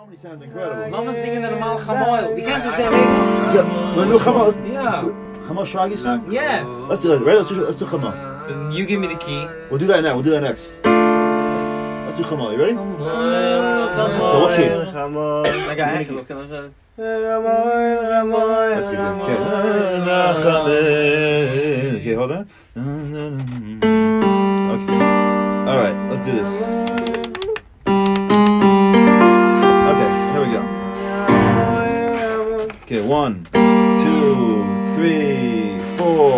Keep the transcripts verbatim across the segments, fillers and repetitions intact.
harmony sounds incredible. Mama's singing the Mal Chamoil. We can't just do it. Yeah, we'll do Chama. Yeah. Chama Shragi song? Yeah. Let's do that. Ready? Let's do, let's do Chama. So you give me the key. We'll do that now. We'll do that next. Let's, let's do Chama. You ready? So what key? I got it. That's good. Okay. Okay, hold on. Okay. All right, let's do this. Okay, here we go. Okay, one, two, three, four.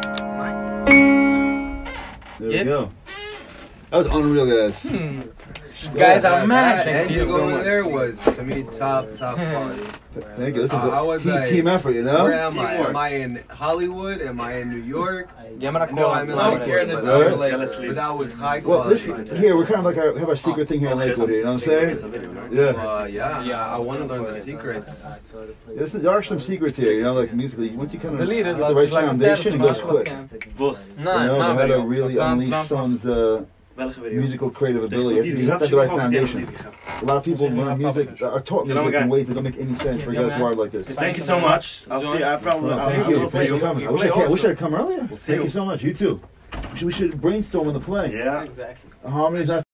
There we go. That was unreal, guys. Hmm. These guys That- are mad. that ending over there was, to me, top, top quality. Thank you. This is Uh, I a was team, like, team effort, you know? Where am I? Teamwork. Am I in Hollywood? Am I in New York? Yeah, I'm gonna No, call I'm it in out Lakewood, here in the but Alright. that was, Yeah, let's leave. but that was high Well, quality. this here we're kind of like our, have our secret thing here in Lakewood. Here, you know what I'm saying? Yeah. Uh, yeah, yeah. I want to learn the secrets. This is, there are some secrets here, you know, like musically. Once you kind of Deleted, have the laat right ik like foundation, it goes quick. Vos. You know, know how to really unleash someone's uh, Welke video? musical creative ability. You have to have the right foundation. A lot of people learn music, are taught music in ways that don't make any sense for guys wired like this. Thank you so much. I'll see you. I probably. No, I'll, thank I'll, you. I'll see Thanks for you. coming. I wish I, can, I wish I had come earlier. see Thank you. you so much. You too. We should, we should brainstorm on the play. Yeah. Exactly. Harmony's not